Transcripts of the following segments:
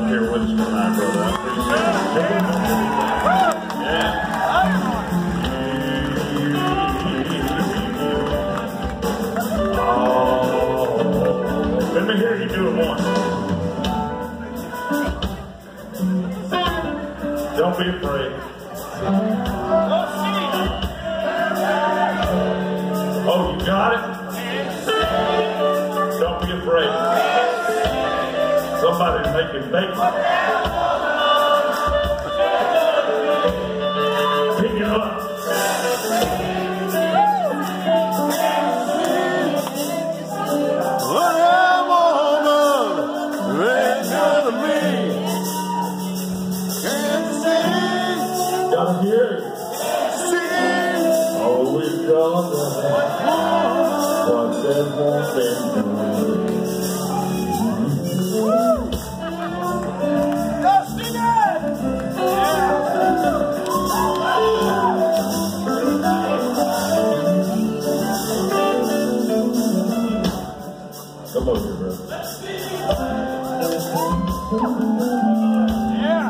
up here with us tonight, brother. I appreciate it. Yeah. Oh, let me hear you do it once. Don't be afraid. Oh, you got it? Don't be afraid. Somebody's making bacon. Pick it up. What a woman, ready to me. Can't sing. Gotta hear it. Sing. Always gonna have what that won't be. Come on here, brother. Yeah.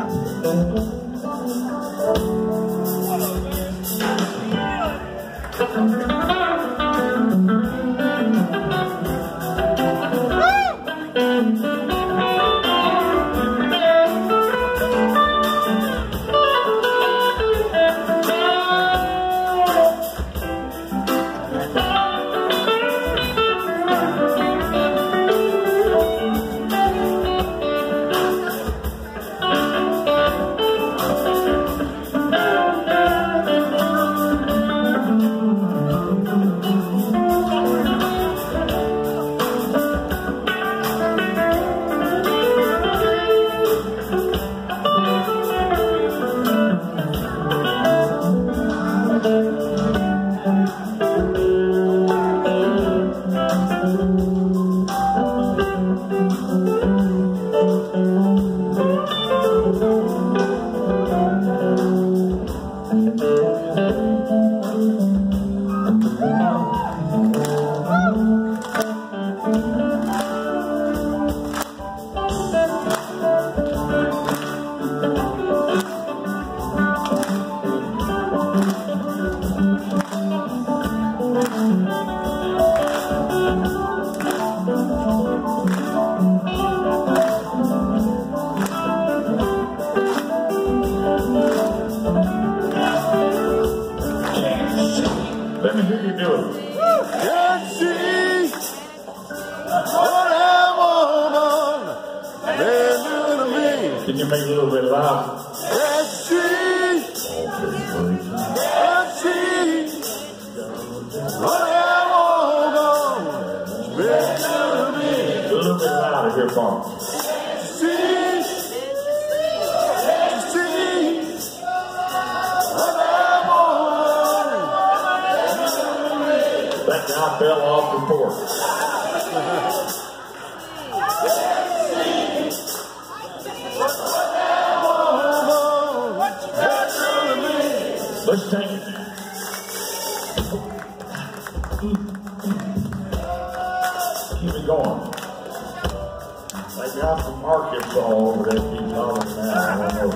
Let me hear you do it. Can't see. What a woman, ready to me. Can you make it a little bit louder? Can't see. Can't see. What a woman, ready to me. A little bit louder here, Paul. That guy fell off the porch. Let's take it. Keep it going. They got some Arkansas over there. Keep talking now. I don't know.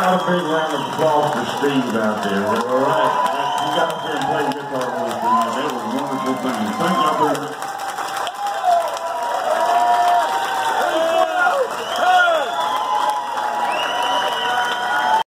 about a big round of applause for Steve out there? All right. He got up there and played guitar with us tonight. That was a wonderful thing. Thank y'all very much.